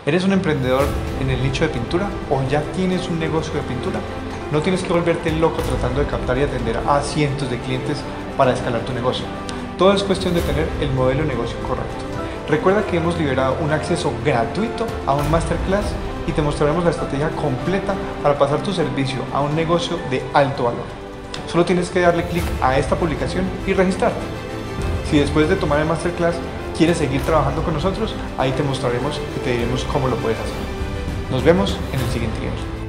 ¿Eres un emprendedor en el nicho de pintura o ya tienes un negocio de pintura? No tienes que volverte loco tratando de captar y atender a cientos de clientes para escalar tu negocio. Todo es cuestión de tener el modelo de negocio correcto. Recuerda que hemos liberado un acceso gratuito a un masterclass y te mostraremos la estrategia completa para pasar tu servicio a un negocio de alto valor. Solo tienes que darle clic a esta publicación y registrarte. Si después de tomar el masterclass quieres seguir trabajando con nosotros, ahí te mostraremos y te diremos cómo lo puedes hacer. Nos vemos en el siguiente nivel.